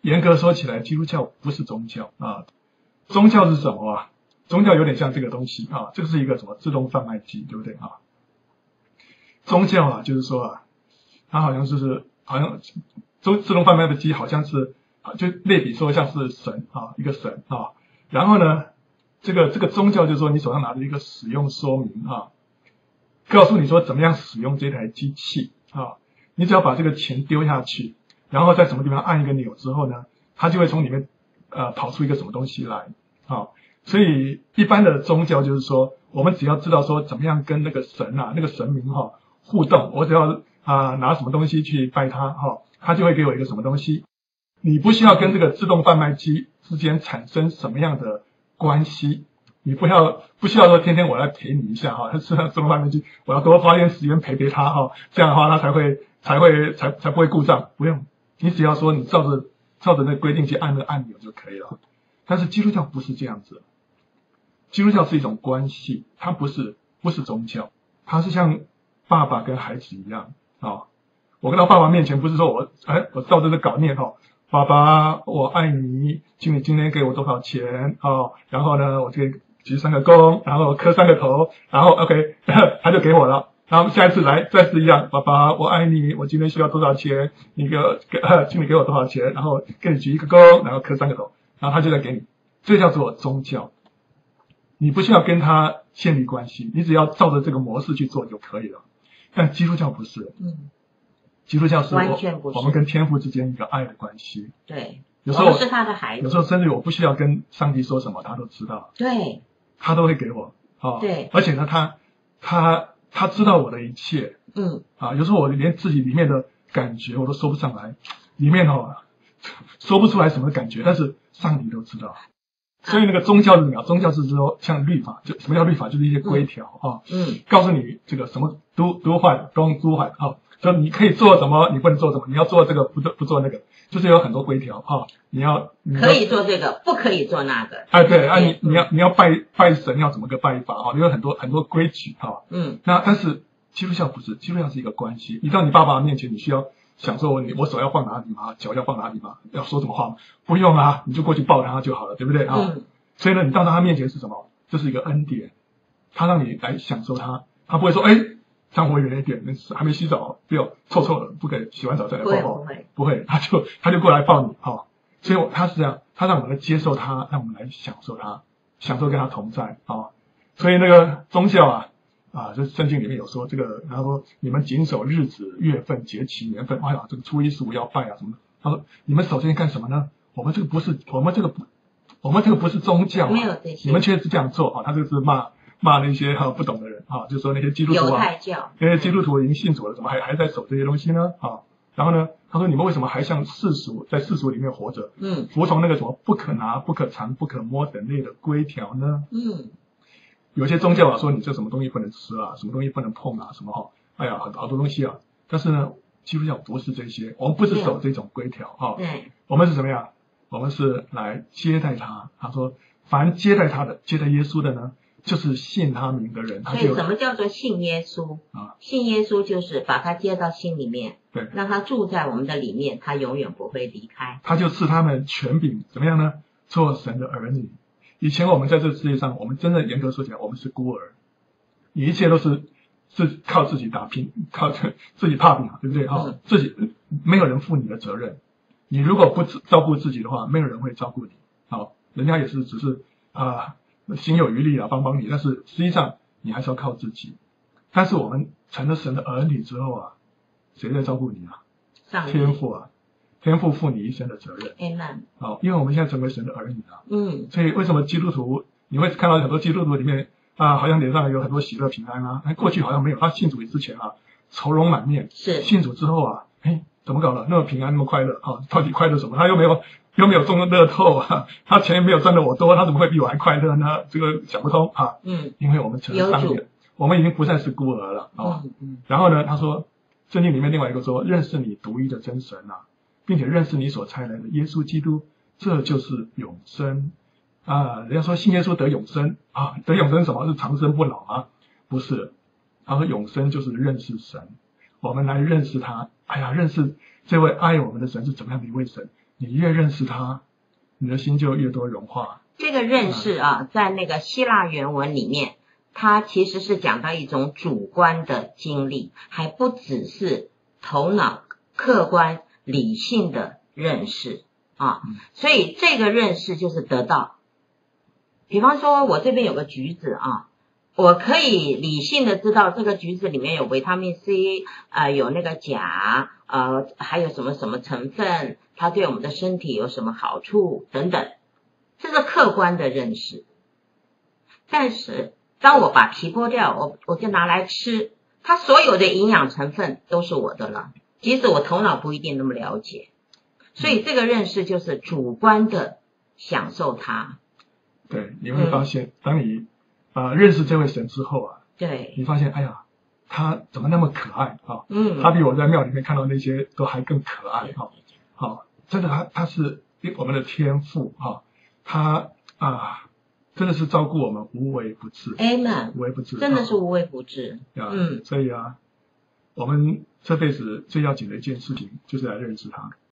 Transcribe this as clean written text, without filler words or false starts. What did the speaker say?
严格说起来，基督教不是宗教啊。宗教是什么啊？宗教有点像这个东西啊，这个是一个什么自动贩卖机，对不对啊？宗教啊，就是说啊，它好像自动贩卖的机好像是啊，就类比说像是神啊，一个神啊。然后呢，这个宗教就是说你手上拿着一个使用说明啊，告诉你说怎么样使用这台机器啊。你只要把这个钱丢下去，然后在什么地方按一个钮之后呢，它就会从里面跑出一个什么东西来啊。所以一般的宗教就是说，我们只要知道说怎么样跟那个神啊，那个神明互动，我只要拿什么东西去拜他他就会给我一个什么东西。你不需要跟这个自动贩卖机之间产生什么样的关系，你不需要说天天我来陪你一下它是自动贩卖机，我要多花点时间陪他这样的话他才不会故障。不用，你只要说你照着那个规定去按那个按钮就可以了。但是基督教不是这样子，基督教是一种关系，它不是宗教，它是像爸爸跟孩子一样我跟到爸爸面前不是说我照着这稿念爸爸我爱你，请你今天给我多少钱然后呢我就鞠3个躬，然后磕3个头，然后 OK 他就给我了。然后下一次来再是一样，爸爸我爱你，我今天需要多少钱，请你给我多少钱，然后给你鞠1个躬，然后磕3个头，然后他就在给你。这叫做宗教，你不需要跟他建立关系，你只要照着这个模式去做就可以了。但基督教不是，基督教是完全不是我们跟天父之间一个爱的关系。 对， 有时候我们是他的孩子， 有时候甚至我不需要跟上帝说什么，他都知道， 对， 他都会给我对， 而且呢，他知道我的一切，有时候我连自己里面的感觉我都说不上来，里面说不出来什么感觉，但是上帝都知道。所以那个宗教是什么？宗教是说像律法，就什么叫律法？就是一些规条告诉你这个什么 do what don't do what 就你可以做什么，你不能做什么，你要做这个不做那个，就是有很多规条你要可以做这个，不可以做那个。 对你要拜神要怎么个拜法有很多规矩那但是基督教不是，基督教是一个关系。你到你爸爸面前，你需要想说我手要放哪里吗？脚要放哪里吗？要说什么话吗？不用你就过去抱他就好了，对不对所以呢，你到他面前是什么？这是一个恩典，他让你来享受他不会说离我远一点，还没洗澡不要臭的，不可以洗完澡再来抱我，不会他就过来抱你所以他是这样，他让我们来接受他，让我们来享受他，享受跟他同在所以那个宗教这圣经里面有说这个，然后说你们谨守日子、月份、节期、年份，这个初一十五要拜什么的。他说你们守这些干什么呢？我们这个不是宗教没有这些， 你们却是这样做他这个是骂那些不懂的人就说那些基督徒犹太教， 那些基督徒已经信主了，怎么还在守这些东西呢然后呢，他说你们为什么还像在世俗里面活着？服从那个什么不可拿、不可藏、不可摸等类的规条呢？有些宗教说你这什么东西不能吃什么东西不能碰什么好多东西但是呢，基督教不是这些，我们不是守这种规条我们是什么呀？我们是来接待他。他说凡接待他的、接待耶稣的呢，就是信他名的人。 所以什么叫做信耶稣信耶稣就是把他接到心里面， 对， 让他住在我们的里面，他永远不会离开。 他就赐他们权柄，怎么样呢？做神的儿女。以前我们在这个世界上，我们真的严格说起来，我们是孤儿，你一切都是靠自己打拼，靠自己打拼对不对自己没有人负你的责任。你如果不照顾自己的话，没有人会照顾你人家也是只是心有余力帮你，但是实际上你还是要靠自己。但是我们成了神的儿女之后谁在照顾你天父天父负你一生的责任。因为我们现在成为神的儿女所以为什么基督徒你会看到很多基督徒里面好像脸上有很多喜乐平安过去好像没有，他信主之前愁容满面， 是信主之后怎么搞的那么平安那么快乐到底快乐什么？他又没有中乐透他钱没有赚的我多，他怎么会比我还快乐呢？这个想不通因为我们成了上帝，我们已经不再是孤儿了然后呢，他说圣经里面另外一个说，认识你独一的真神并且认识你所差来的耶稣基督，这就是永生人家说信耶稣得永生得永生什么？是长生不老吗？不是，他说永生就是认识神，我们来认识他。认识这位爱我们的神是怎么样的一位神？ 你越认识他，你的心就越多融化。 这个认识啊，在那个希腊原文里面，它其实是讲到一种主观的经历，还不只是头脑客观理性的认识啊。所以这个认识就是得到。比方说我这边有个橘子啊，我可以理性的知道这个橘子里面有维他命 C， 有那个钾，还有什么什么成分，它对我们的身体有什么好处等等，这是客观的认识。但是当我把皮剥掉，我就拿来吃，它所有的营养成分都是我的了，即使我头脑不一定那么了解。所以这个认识就是主观的享受它。 对，你会发现，当你认识这位神之后啊， 对， 你发现，哎呀，他怎么那么可爱啊？他比我在庙里面看到那些都还更可爱哈。好，真的他是我们的天父哈，他真的是照顾我们无微不至。 Amen， 无微不至， 真的是无微不至。 所以我们这辈子最要紧的一件事情就是来认识他。